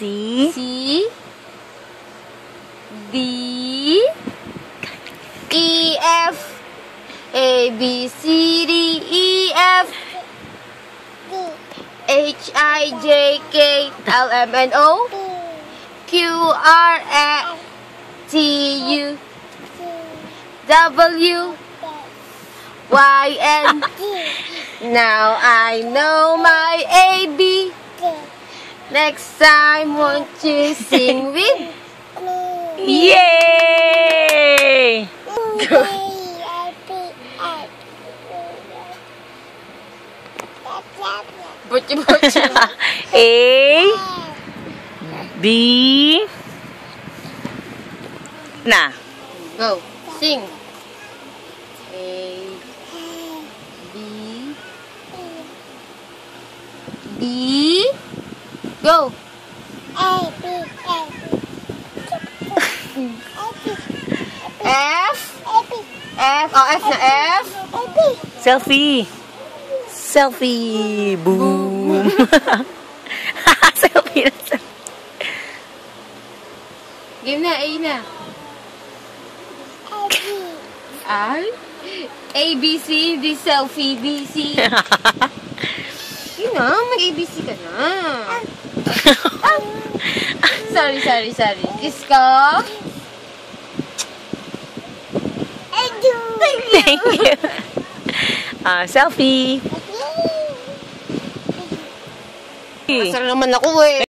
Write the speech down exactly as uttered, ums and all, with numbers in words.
C. C. D. E. F. A. B. C. D. E. F. H. I. J. K. L. M. N. O. Q. R. S. T. U. W. Y. N. Now I know my A B. Next time, won't you sing with me? Yay! Butchi butchi. A. B. Na. Go. Sing. A. B. B. Go. A. B. F. F. Oh, F na F. Selfie. Selfie. Boom. Selfie na selfie. Game na, A na. I. A, B, C, D, selfie, B, C. Yun na, mag-A, B, C ka na. Ah. Sorry, sorry, sorry. Kiss ko. Thank you. Thank you. Ah, selfie. Masarap naman ako eh.